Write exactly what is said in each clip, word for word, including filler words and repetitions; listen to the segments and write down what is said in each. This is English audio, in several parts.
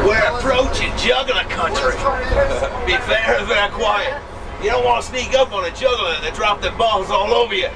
We're approaching Juggalo country. Be very, very quiet. You don't want to sneak up on a juggler that drop their balls all over you.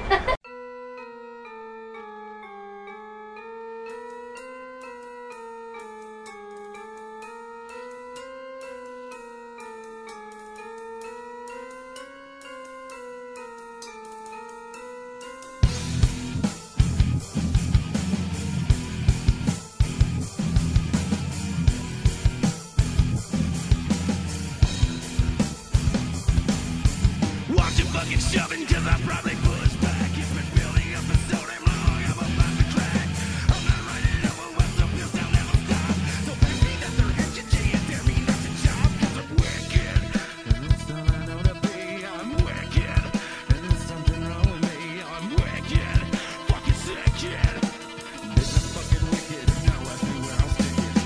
Fucking shoving, cause I probably push back. It's been building up for so damn long, I'm about to crack. I'm not riding over west, the wheels down, never stop. So pass me that third hatchet, and dare me not to chop. Cause I'm wicked, and it's all I know to be. I'm wicked, and there's something wrong with me. I'm wicked, fucking sick kid. Bitch, I'm fucking wicked, now ask me where I'll stick it.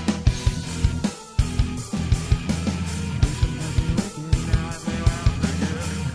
Bitch, I'm fucking wicked, now ask me where I'll stick it.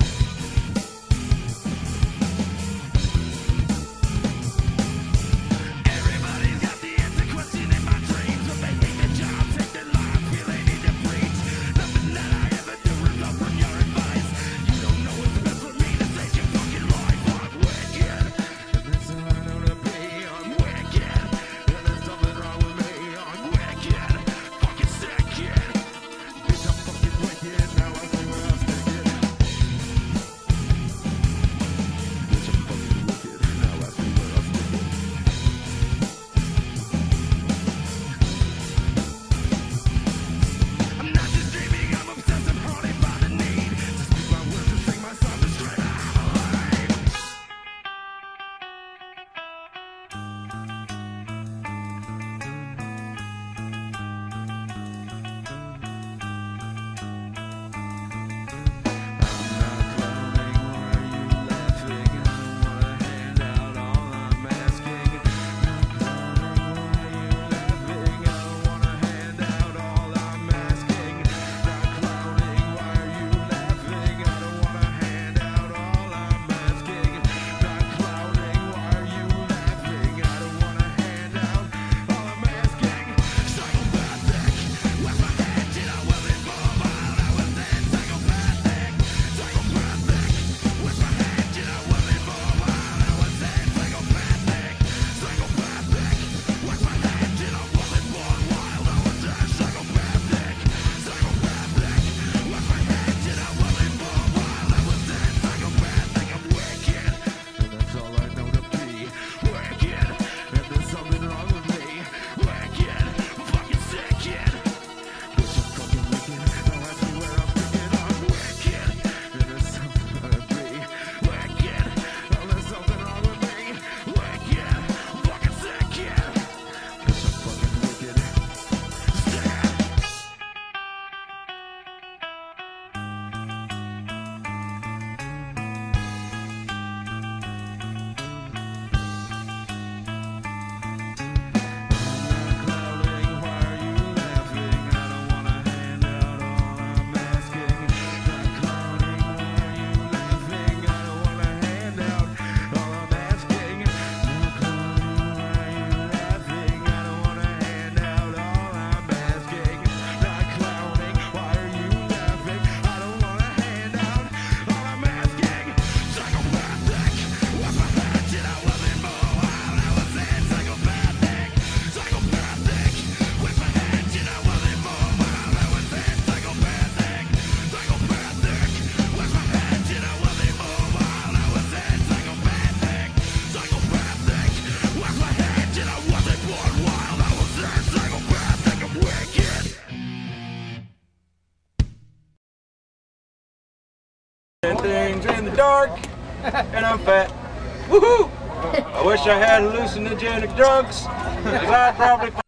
Things in the dark, and I'm fat. Woohoo! I wish I had hallucinogenic drugs, 'cause I'd probably